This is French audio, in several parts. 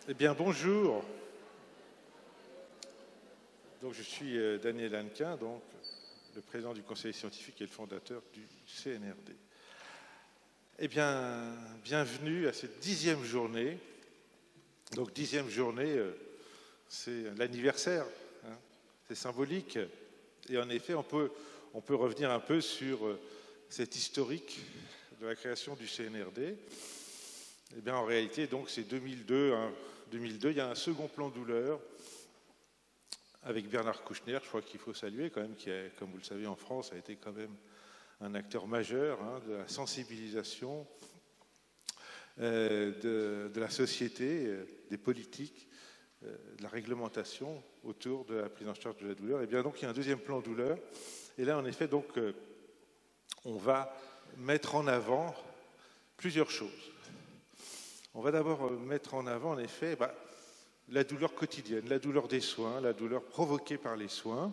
Eh bien, bonjour. Donc, je suis Daniel Hannequin, donc, le président du conseil scientifique et le fondateur du CNRD. Eh bien, bienvenue à cette 10e journée. Donc, 10e journée, c'est l'anniversaire, hein, c'est symbolique. Et en effet, on peut revenir un peu sur cette historique de la création du CNRD. Eh bien, en réalité, donc, c'est 2002. 2002, il y a un second plan douleur avec Bernard Kouchner, je crois qu'il faut saluer quand même, qui, comme vous le savez, en France, a été quand même un acteur majeur de la sensibilisation de la société, des politiques, de la réglementation autour de la prise en charge de la douleur. Et bien donc, il y a un deuxième plan douleur. Et là, en effet, donc, on va mettre en avant plusieurs choses. On va d'abord mettre en avant, en effet, la douleur quotidienne, la douleur des soins, la douleur provoquée par les soins,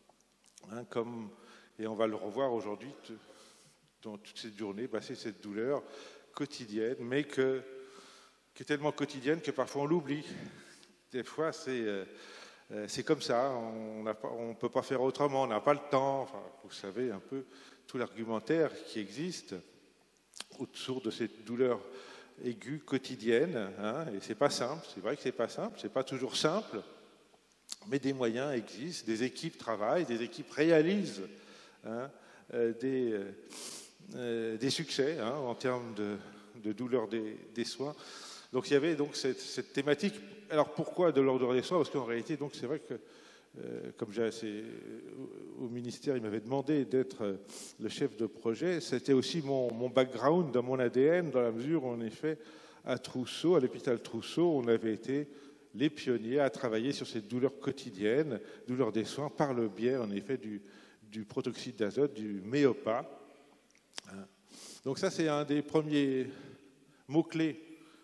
et on va le revoir aujourd'hui dans toute cette journée, c'est cette douleur quotidienne, mais qui est tellement quotidienne que parfois on l'oublie. Des fois, c'est comme ça, on ne peut pas faire autrement, on n'a pas le temps. Enfin, vous savez un peu tout l'argumentaire qui existe autour de cette douleur aiguë quotidienne, et c'est pas simple, c'est vrai que c'est pas simple, c'est pas toujours simple, mais des moyens existent, des équipes travaillent, des équipes réalisent des succès en termes de douleur des soins. Donc il y avait donc cette thématique. Alors pourquoi de l'ordre des soins? Parce qu'en réalité, donc c'est vrai que comme au ministère, il m'avait demandé d'être le chef de projet. C'était aussi mon background dans mon ADN, dans la mesure où, en effet, à Trousseau, à l'hôpital Trousseau, on avait été les pionniers à travailler sur cette douleur quotidienne, douleur des soins, par le biais, en effet, du protoxyde d'azote, du MEOPA. Donc ça, c'est un des premiers mots-clés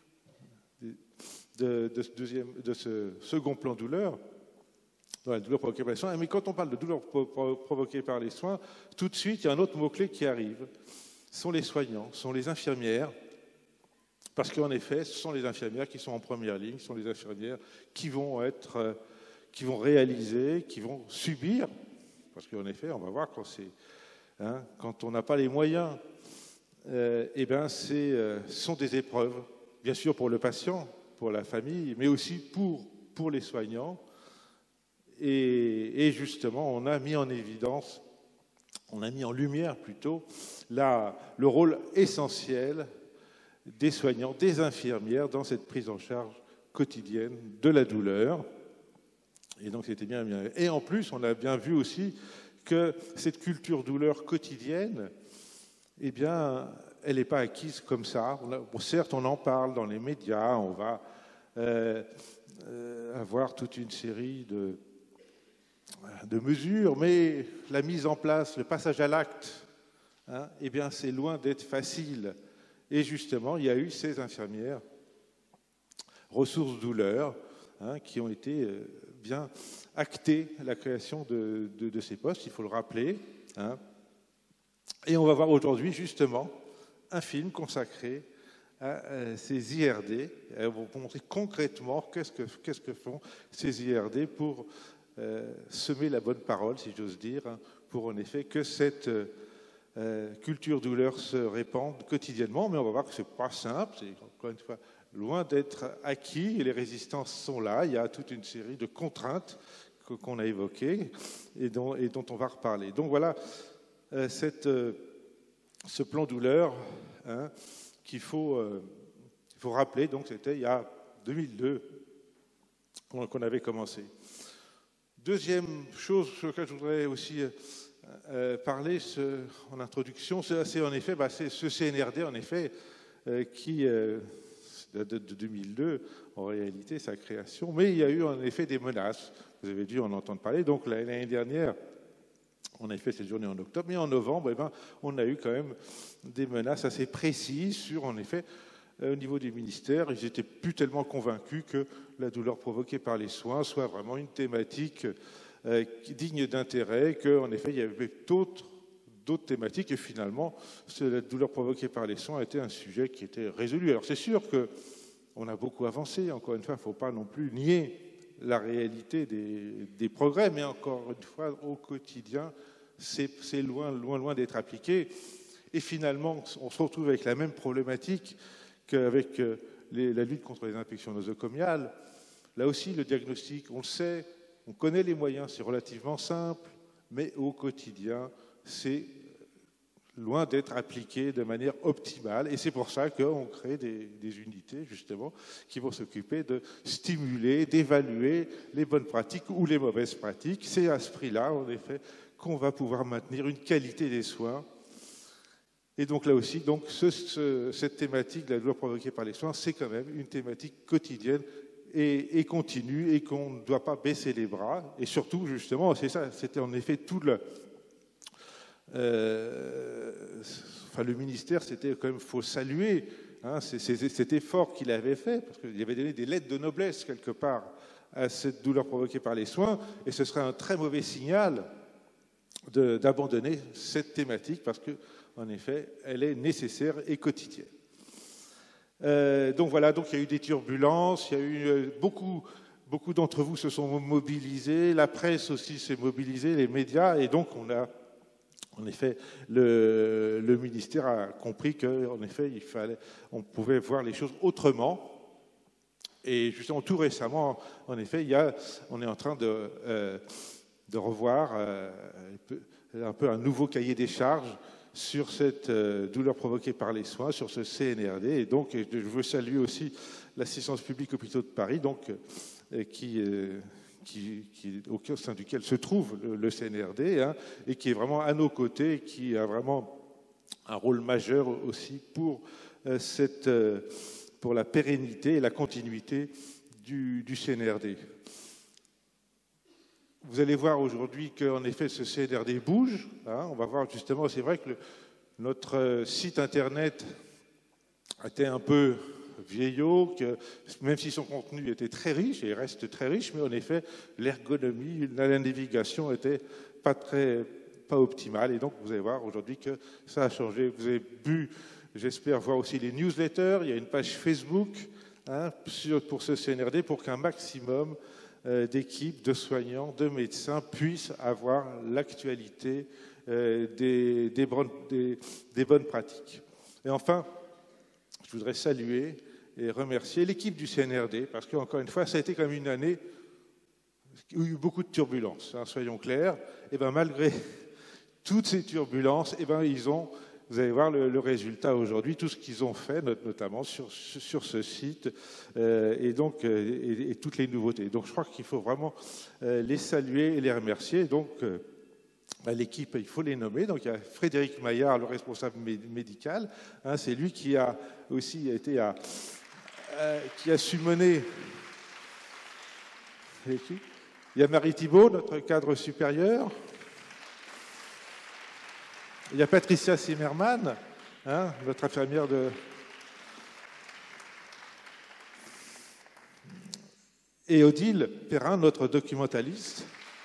de ce second plan douleur, dans la douleur provoquée par les soins. Mais quand on parle de douleur provoquée par les soins, tout de suite, il y a un autre mot-clé qui arrive. Ce sont les soignants, ce sont les infirmières, parce qu'en effet, ce sont les infirmières qui sont en première ligne, ce sont les infirmières qui vont réaliser, qui vont subir, parce qu'en effet, on va voir quand on n'a pas les moyens, ce sont des épreuves, bien sûr pour le patient, pour la famille, mais aussi pour les soignants. Et justement, on a mis en évidence, on a mis en lumière plutôt, le rôle essentiel des soignants, des infirmières dans cette prise en charge quotidienne de la douleur. Et donc c'était bien. Et en plus, on a bien vu aussi que cette culture douleur quotidienne, eh bien, elle n'est pas acquise comme ça. Certes, on en parle dans les médias, on va avoir toute une série de mesures, mais la mise en place, le passage à l'acte, eh bien, c'est loin d'être facile. Et justement, il y a eu ces infirmières ressources douleurs qui ont été bien actées la création de ces postes, il faut le rappeler. Et on va voir aujourd'hui, justement, un film consacré à ces IRD. On va vous montrer concrètement qu'est-ce que font ces IRD pour semer la bonne parole, si j'ose dire, pour en effet que cette culture douleur se répande quotidiennement. Mais on va voir que ce n'est pas simple, c'est encore une fois loin d'être acquis, et les résistances sont là. Il y a toute une série de contraintes qu'on a évoquées et dont on va reparler. Donc voilà ce plan douleur qu'il faut rappeler. Donc c'était il y a 2002 qu'on avait commencé. Deuxième chose sur laquelle je voudrais aussi parler en introduction, c'est en effet c'est ce CNRD en effet qui date de 2002 en réalité sa création, mais il y a eu en effet des menaces. Vous avez dû en entendre parler. Donc l'année dernière, on a fait cette journée en octobre, mais en novembre, on a eu quand même des menaces assez précises sur en effet au niveau du ministère. Ils n'étaient plus tellement convaincus que la douleur provoquée par les soins soit vraiment une thématique digne d'intérêt, qu'en effet, il y avait d'autres thématiques, et finalement, la douleur provoquée par les soins était un sujet qui était résolu. Alors c'est sûr que on a beaucoup avancé. Encore une fois, il ne faut pas non plus nier la réalité des progrès, mais encore une fois, au quotidien, c'est loin, loin, loin d'être appliqué. Et finalement, on se retrouve avec la même problématique qu'avec la lutte contre les infections nosocomiales. Là aussi, le diagnostic, on le sait, on connaît les moyens, c'est relativement simple, mais au quotidien, c'est loin d'être appliqué de manière optimale. Et c'est pour ça qu'on crée des unités, justement, qui vont s'occuper de stimuler, d'évaluer les bonnes pratiques ou les mauvaises pratiques. C'est à ce prix-là, en effet, qu'on va pouvoir maintenir une qualité des soins. Et donc là aussi, donc, cette thématique de la douleur provoquée par les soins, c'est quand même une thématique quotidienne et continue, et qu'on ne doit pas baisser les bras. Et surtout, justement, c'est ça, c'était en effet tout le... le ministère, c'était quand même, faut saluer cet effort qu'il avait fait, parce qu'il avait donné des lettres de noblesse quelque part à cette douleur provoquée par les soins, et ce serait un très mauvais signal d'abandonner cette thématique, parce que en effet, elle est nécessaire et quotidienne. Donc voilà, donc il y a eu des turbulences, il y a eu beaucoup d'entre vous se sont mobilisés, la presse aussi s'est mobilisée, les médias, et donc en effet, le ministère a compris qu'en effet, on pouvait voir les choses autrement. Et justement, tout récemment, en effet, on est en train de revoir un peu un nouveau cahier des charges sur cette douleur provoquée par les soins, sur ce CNRD. Et donc, je veux saluer aussi l'assistance publique hôpitaux de Paris, donc, au sein duquel se trouve le CNRD, et qui est vraiment à nos côtés, qui a vraiment un rôle majeur aussi pour la pérennité et la continuité du CNRD. Vous allez voir aujourd'hui qu'en effet ce CNRD bouge. On va voir justement, c'est vrai que notre site internet était un peu vieillot, même si son contenu était très riche et reste très riche, mais en effet l'ergonomie, la navigation n'était pas optimale. Et donc vous allez voir aujourd'hui que ça a changé. Vous avez pu, j'espère, voir aussi les newsletters. Il y a une page Facebook pour ce CNRD pour qu'un maximum d'équipes, de soignants, de médecins puissent avoir l'actualité des bonnes pratiques. Et enfin, je voudrais saluer et remercier l'équipe du CNRD, parce qu'encore une fois, ça a été comme une année où il y a eu beaucoup de turbulences, soyons clairs. Et bien malgré toutes ces turbulences, vous allez voir le résultat aujourd'hui, tout ce qu'ils ont fait, notamment sur ce site, et toutes les nouveautés. Donc je crois qu'il faut vraiment les saluer et les remercier. Donc l'équipe, il faut les nommer. Donc il y a Frédéric Maillard, le responsable médical. C'est lui qui a aussi été qui a su mener. Il y a Marie Thibault, notre cadre supérieur. Il y a Patricia Zimmermann, notre infirmière et Odile Perrin, notre documentaliste.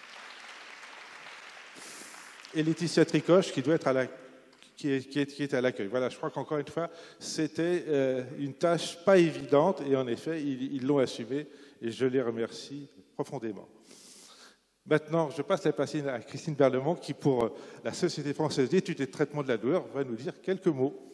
Et Laetitia Tricoche, qui doit être qui est à l'accueil. Voilà, je crois qu'encore une fois, c'était une tâche pas évidente, et en effet, ils l'ont assumée, et je les remercie profondément. Maintenant, je passe la parole à Christine Berlemont, qui, pour la Société française d'études et de traitement de la douleur, va nous dire quelques mots.